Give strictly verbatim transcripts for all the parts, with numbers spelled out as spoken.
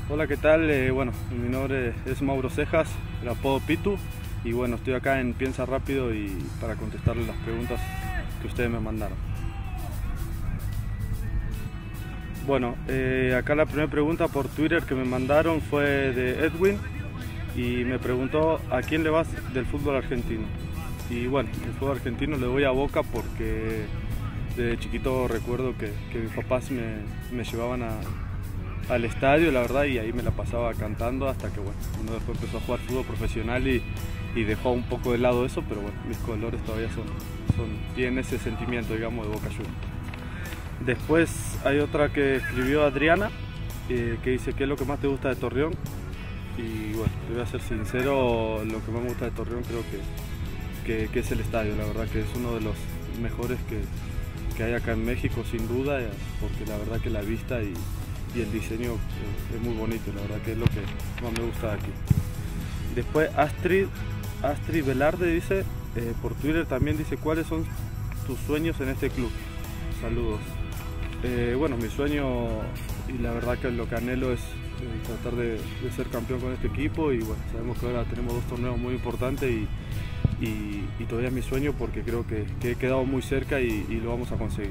Hola, ¿qué tal? Eh, bueno, mi nombre es Mauro Cejas, el apodo Pitu, y bueno, estoy acá en Piensa Rápido y para contestarle las preguntas que ustedes me mandaron. Bueno, eh, acá la primera pregunta por Twitter que me mandaron fue de Edwin y me preguntó ¿a quién le vas del fútbol argentino? Y bueno, el fútbol argentino le voy a Boca porque desde chiquito recuerdo que, que mis papás me, me llevaban a al estadio, la verdad, y ahí me la pasaba cantando hasta que, bueno, uno después empezó a jugar fútbol profesional y, y dejó un poco de lado eso, pero bueno, mis colores todavía son, son tienen ese sentimiento, digamos, de Boca Juniors. Después hay otra que escribió Adriana, eh, que dice, ¿qué es lo que más te gusta de Torreón? Y bueno, te voy a ser sincero, lo que más me gusta de Torreón creo que, que, que es el estadio, la verdad que es uno de los mejores que, que hay acá en México, sin duda, porque la verdad que la vista y y el diseño es muy bonito, la verdad que es lo que más me gusta de aquí. Después Astrid, Astrid Velarde dice, eh, por Twitter también dice, ¿cuáles son tus sueños en este club? Saludos. Eh, bueno, mi sueño y la verdad que lo que anhelo es eh, tratar de, de ser campeón con este equipo y bueno, sabemos que ahora tenemos dos torneos muy importantes y, y, y todavía es mi sueño porque creo que, que he quedado muy cerca y, y lo vamos a conseguir.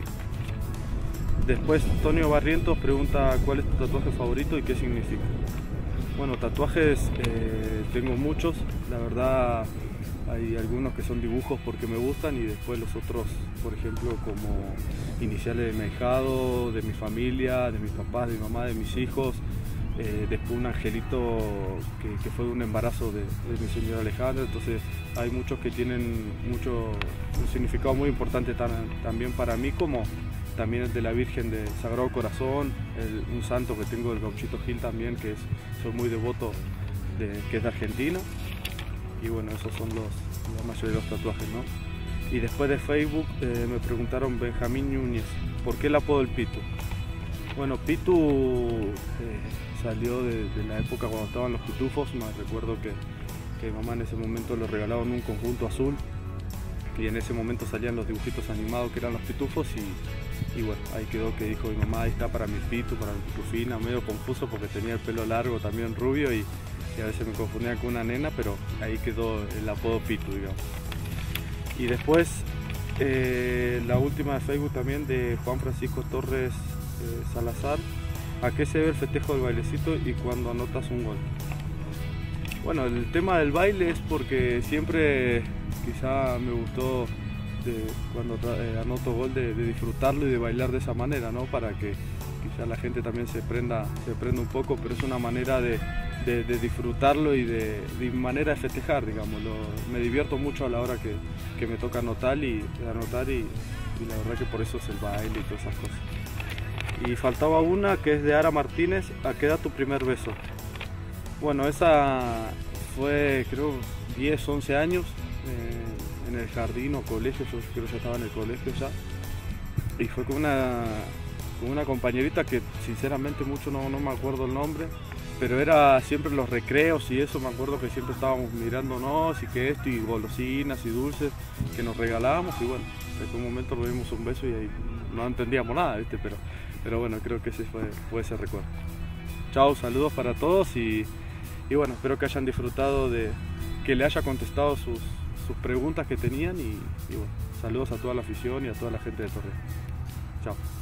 Después Tonio Barrientos pregunta cuál es tu tatuaje favorito y qué significa. Bueno, tatuajes eh, tengo muchos, la verdad hay algunos que son dibujos porque me gustan y después los otros, por ejemplo, como iniciales de mi ahijado, de mi familia, de mis papás, de mi mamá, de mis hijos. Eh, después un angelito que, que fue de un embarazo de, de mi señora Alejandra, entonces hay muchos que tienen mucho, un significado muy importante tan, también para mí como también el de la Virgen de Sagrado Corazón, el, un santo que tengo del Gauchito Gil también, que es, soy muy devoto, de, que es de Argentina. Y bueno, esos son los, la mayoría de los tatuajes, ¿no? Y después de Facebook eh, me preguntaron Benjamín Núñez, ¿por qué el apodo del Pitu? Bueno, Pitu eh, salió de, de la época cuando estaban los pitufos, me recuerdo que, que mi mamá en ese momento le regalaban un conjunto azul y en ese momento salían los dibujitos animados que eran los pitufos y, y bueno, ahí quedó que dijo mi mamá, ahí está para mi Pitu, para mi pitufina, medio confuso porque tenía el pelo largo, también rubio y, y a veces me confundía con una nena, pero ahí quedó el apodo Pitu, digamos. Y después eh, la última de Facebook también de Juan Francisco Torres eh, Salazar, ¿a qué se debe el festejo del bailecito y cuando anotas un gol? Bueno, el tema del baile es porque siempre quizá me gustó de, cuando eh, anoto gol de, de disfrutarlo y de bailar de esa manera, ¿no? Para que quizá la gente también se prenda, se prenda un poco, pero es una manera de, de, de disfrutarlo y de, de manera de festejar, digamos. Lo, me divierto mucho a la hora que, que me toca anotar y, anotar y, y la verdad que por eso es el baile y todas esas cosas. Y faltaba una que es de Ara Martínez, ¿a qué da tu primer beso? Bueno, esa fue creo diez, once años eh, en el jardín o colegio, yo creo que ya estaba en el colegio ya. Y fue con una, con una compañerita que sinceramente mucho no, no me acuerdo el nombre, pero era siempre los recreos y eso, me acuerdo que siempre estábamos mirándonos y que esto y golosinas y dulces que nos regalábamos y bueno, en un momento nos dimos un beso y ahí no entendíamos nada, ¿viste? Pero, pero bueno, creo que ese fue, fue ese recuerdo. Chao, saludos para todos y Y bueno, espero que hayan disfrutado de que le haya contestado sus, sus preguntas que tenían y, y bueno, saludos a toda la afición y a toda la gente de Torreón. Chao.